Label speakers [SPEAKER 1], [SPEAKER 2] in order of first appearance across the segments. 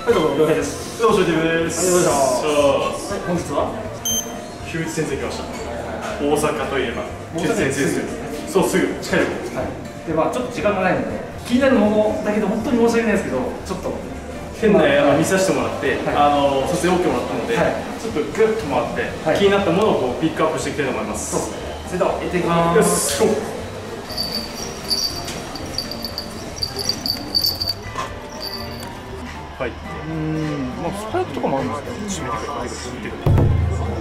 [SPEAKER 1] はい、どうも、了解です。
[SPEAKER 2] どうも、しょうてです。
[SPEAKER 1] はい、本日は
[SPEAKER 2] 木内先生来ました。大阪といえば、木内先生です。そう、すぐ、近いところです。
[SPEAKER 1] はい。で、ちょっと時間がないので、気になるものだけど、本当に申し訳ないですけど、ちょっと。
[SPEAKER 2] 店内見させてもらって、撮影 OK もらったので、ちょっとぐっと回って、気になったものをピックアップしていきたいと思います。
[SPEAKER 1] そうですね。それでは、行ってきます。よし。
[SPEAKER 2] はい。
[SPEAKER 1] スパイクとかもあるんですか？閉めてくれ、閉めてくれ。や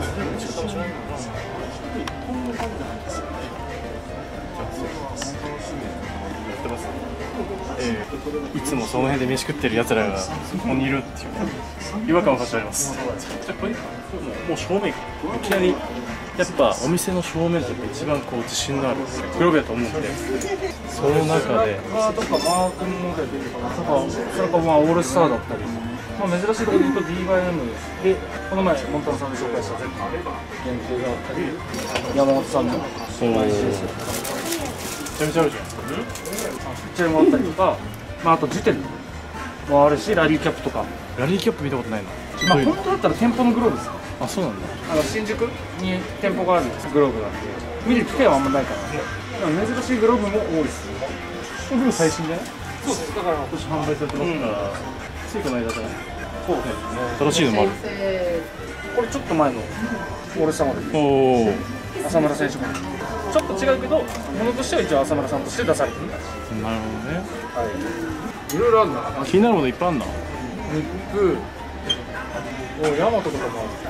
[SPEAKER 2] ってます。いつもその辺で飯食ってる奴らがそこにいるっていう違和感を感じております。じゃあこれもう正面いきなりやっぱお店の正面って一番こう自信のあるグローブやと思うんで、その中で
[SPEAKER 1] とかマークモデルとか、それかオールスターだったり、珍しいところで言うと DYM でこの前モンタナさんで紹介した限定があったり、山本さんの YCS
[SPEAKER 2] めちゃめちゃあるじゃん。
[SPEAKER 1] ピッチャーもあったりとか、あとジテルもあるし、ラリーキャップとか。
[SPEAKER 2] ラリーキャップ見たことないな。
[SPEAKER 1] 本当だったら店舗のグローブです。
[SPEAKER 2] あ、そうなんだ。
[SPEAKER 1] 新宿に店舗があるグローブなんで、見る機会はあんまないからね。珍しいグローブも多いです。
[SPEAKER 2] これ最新じゃない？
[SPEAKER 1] そうです。だから今年販売されてますから、
[SPEAKER 2] ついこの間じゃない？
[SPEAKER 1] そうですね。
[SPEAKER 2] 正しいのもある。
[SPEAKER 1] これちょっと前のオールスターモデル。
[SPEAKER 2] おお。
[SPEAKER 1] 浅村選手もちょっと違うけど、ものとしては一応浅村さんとして出されてる。
[SPEAKER 2] なるほどね。
[SPEAKER 1] はい。いろいろあるな。
[SPEAKER 2] 気になるものいっぱいあるな。
[SPEAKER 1] ニップ、ヤマトとかもある。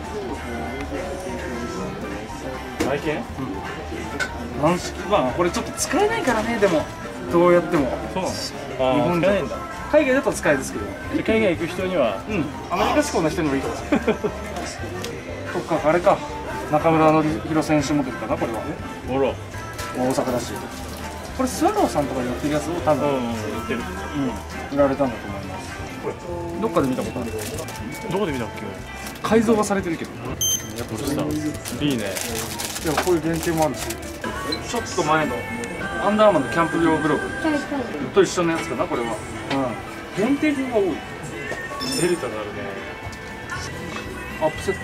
[SPEAKER 2] 体験？
[SPEAKER 1] 軟式、これちょっと使えないからね、でもどうやっても。
[SPEAKER 2] そうなの？
[SPEAKER 1] 日本じゃないんだ。海外だと使えですけど。
[SPEAKER 2] 海外行く人には、
[SPEAKER 1] アメリカ志向の人にもいいかもしれない。とかあれか。中村弘選手モデルかな、これは。
[SPEAKER 2] おろ。
[SPEAKER 1] 大阪だし。これスワローさんとかやってるやつを多分
[SPEAKER 2] 売ってる。
[SPEAKER 1] 売られたんだと思います。どっかで見たことある。
[SPEAKER 2] どこで見たっけ？
[SPEAKER 1] 改造はされてるけど。
[SPEAKER 2] やっぱさ、いいね。
[SPEAKER 1] でもこういう限定もあるし。ちょっと前のアンダーマンのキャンプ用グローブと一緒のやつかな、これは。限定品が多い。
[SPEAKER 2] デルタがあるね。
[SPEAKER 1] アップセット。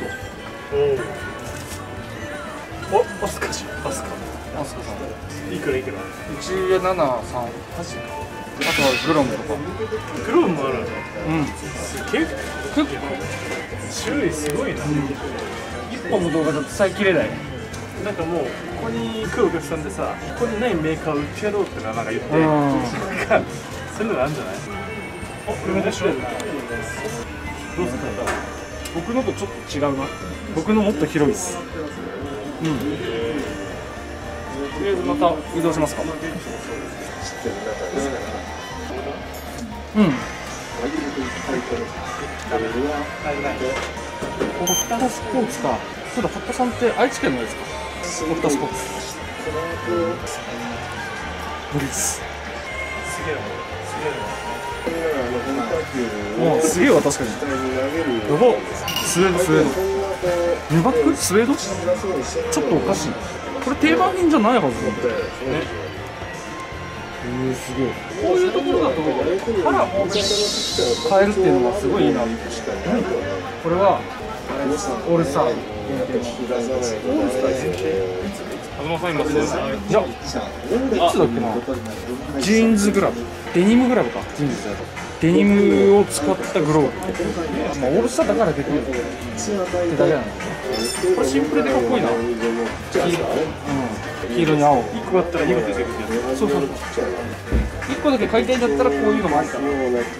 [SPEAKER 2] お、アスカじゃん。アスカさん。いくらいくら
[SPEAKER 1] ？1738。あとはグロムとか。
[SPEAKER 2] グロムもあるんだ。結構種類すごいな。
[SPEAKER 1] 1本の動画だと伝えきれない。
[SPEAKER 2] なんかもうここに来るお客さんでさ、ここにないメーカーを売ってやろうってなんか言って、そういうのがあるんじゃない？お、これでしょ。どうすか？
[SPEAKER 1] 僕のとちょっと違うな。僕のもっと広いです。とりあえずまた移動しますか。ホッタスポーツか。そうだ、ホッタさんって愛知県のですか？ホッタスポーツ。無理です。すげえわ、確かに。やばっ。スウェード。ヌバック？スウェード？ちょっとおかしい。これ定番品じゃないはずだね。すげえ。こういうところだとカラーも変えるっていうのがすごいいいな。これはオールスター限定。オールスター限定。
[SPEAKER 2] 東さんいますね。
[SPEAKER 1] いや、いつだっけな。ジーンズグラブ、デニムグラブか。ジーンズだとデニムを使ったグローブ。オールスターだからできるってだけなんだけど、これシンプルでかっこいいな。黄色に青。1個あったら2個出てくるやつ。そう。1個だけ買いたいんだったらこういうのもあるかな。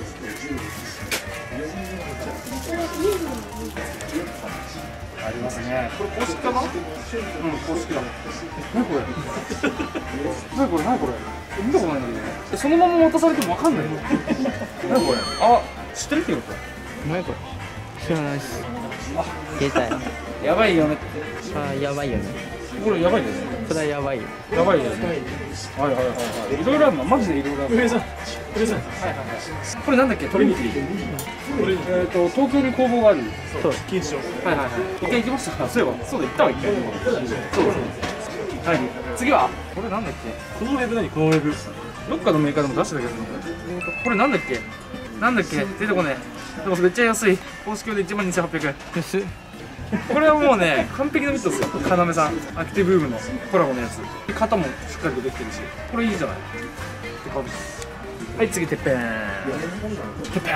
[SPEAKER 1] ありますね。これ公式かな？公式だ。何これ？何これ？見たことないんだけど。そのまま渡されても分かんない。何これ？あ、知ってるってこと？
[SPEAKER 3] 何これ？知らないっす。携帯。
[SPEAKER 1] やばいよね。
[SPEAKER 3] やばいよね。
[SPEAKER 1] これやばいですね。
[SPEAKER 3] それはやばいよ。
[SPEAKER 1] やばいですね。いろいろあるの、マジでいろいろある。これなんだっけ？トリニティ。東京に工房がある。
[SPEAKER 3] そう。
[SPEAKER 2] 錦糸町。
[SPEAKER 1] 一回行きましたか。そういえば、そうだ、行ったわ一回。そう。次はこれなんだっけ？
[SPEAKER 2] このウェブ何？このウェブ。
[SPEAKER 1] どっかのメーカーでも出してたけど、これなんだっけ？ なんだっけ出てこねえ。でもめっちゃ安い。公式用で12,800円。
[SPEAKER 3] 安い。
[SPEAKER 1] これはもうね、完璧なミットですよ。要さん、アクティブームのコラボのやつ。型もしっかりとできてるし、これいいじゃない。って感じ。はい、次、てっぺん。てっぺん。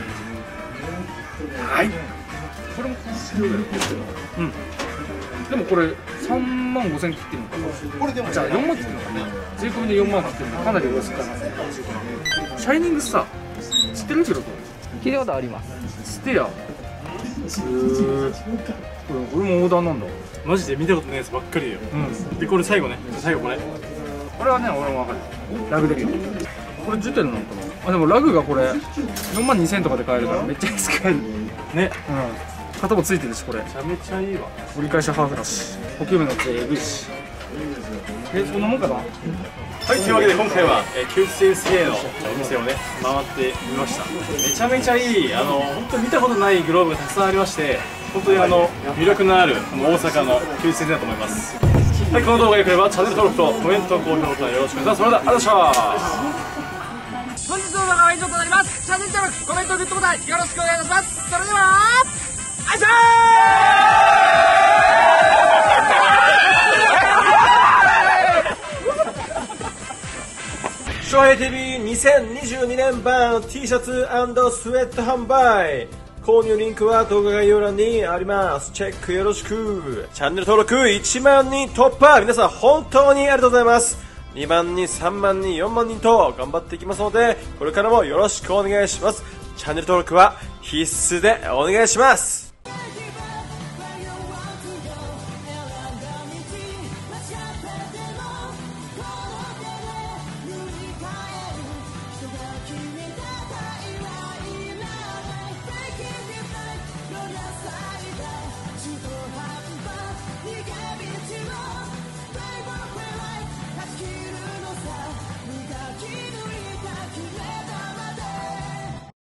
[SPEAKER 1] はい。これも公式用だよ。うん。でもこれ35,000切ってるのかな。これでもじゃあ4万切ってるのかな。税込みで4万切ってるのかなりお安く買いますね。シャイニングスター知ってるけど、
[SPEAKER 3] 聞いたことあります。
[SPEAKER 1] ステア。これもオーダーなんだ。
[SPEAKER 2] マジで見たことないやつばっかりだよ。でこれ最後ね、最後これ
[SPEAKER 1] はね、俺も分かる。ラグだけどこれ10点なのかな。あ、でもラグがこれ42,000円とかで買えるからめっちゃ安く買えるね。型もついてるし、これめ
[SPEAKER 2] ちゃめちゃいいわ。
[SPEAKER 1] 折り返しハーフだし、補給面のやつえぐいし。そんなもんかな。
[SPEAKER 2] はい、というわけで今回は久津先生のお店をね回ってみました。めちゃめちゃいい、本当に見たことないグローブがたくさんありまして、本当に魅力のある大阪の久津先生だと思います。はい、この動画が良ければチャンネル登録とコメント、高評価よろしくお願いします。それではありがとうございました。
[SPEAKER 1] 本日の動画は以上となります。チャンネル登録、コメント、グッドボタンよろしくお願いいたします。それではあいしょー。
[SPEAKER 4] 翔平 TV2022 年版 T シャツ&スウェット販売、購入リンクは動画概要欄にあります。チェックよろしく。チャンネル登録1万人突破、皆さん本当にありがとうございます。2万人、3万人、4万人と頑張っていきますので、これからもよろしくお願いします。チャンネル登録は必須でお願いします。